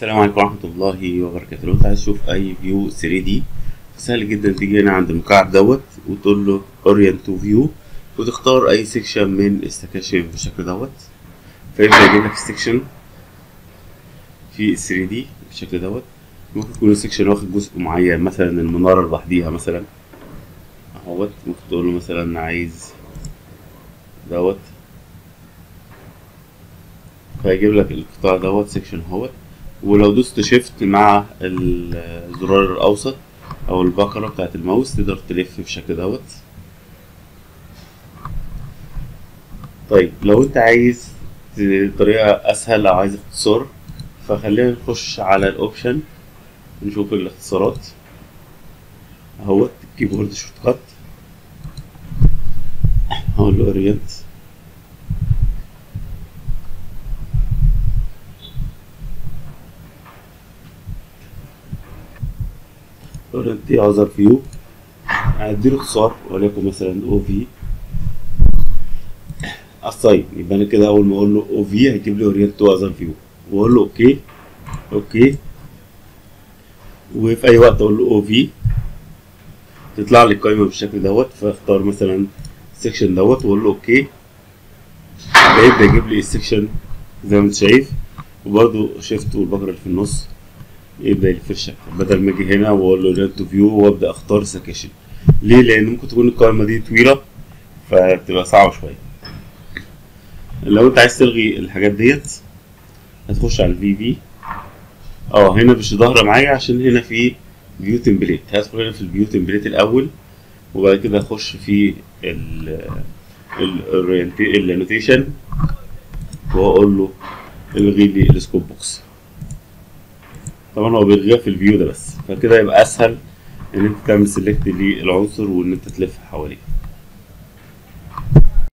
السلام عليكم ورحمة الله وبركاته. لو انت عايز تشوف اي فيو 3D سهل جدا تيجي هنا عند المكعب دوت وتقول له Orient to View وتختار اي سيكشن من السكاشن بالشكل دوت، فيبدأ يجيب لك السيكشن في 3D بالشكل دوت. ممكن يكون السيكشن واخد جزء معين، مثلا المنارة لوحديها مثلا اهوت، ممكن تقول له مثلا عايز دوت فيجيب لك القطاع دوت سيكشن اهوت. ولو دوست شيفت مع الزرار الاوسط او البكرة بتاعت الماوس تقدر تلف بالشكل دوت. طيب لو انت عايز طريقة اسهل او عايز اختصار، فخلينا نخش على الاوبشن نشوف الاختصارات اهوت. كيبورد شورت كات هقول له اورينت، اورينت اذر فيو، هديله اختصار وليكن مثلا او في اساين. يبقى انا كده اول ما اقول له او في هيجيب لي اورينت تو اذر فيو، واقول له اوكي اوكي. وفي اي وقت اقول له او في تطلع لي القائمه بالشكل دوت، فاختار مثلا السكشن دوت واقول له اوكي، هيبدا يجيب لي السكشن زي ما انت شايف. وبرده شيفت والبكره اللي في النص يبدا يلف الشكل، بدل ما اجي هنا واقول له اورينت تو فيو وابدا اختار سكشن. ليه؟ لان ممكن تكون القائمه دي طويله فبتبقى صعبه شويه. لو انت عايز تلغي الحاجات ديت هتخش على الفي في. هنا مش ظاهره معايا عشان هنا في فيو تمبليت. هدخل هنا في الفيو تمبليت الاول، وبعد كده اخش في النوتيشن واقول له الغي لي السكوب بوكس. طبعا هو بيلغيها في الفيو ده بس، فكده يبقى اسهل ان انت تعمل سيلكت للعنصر وان انت تلف حواليه.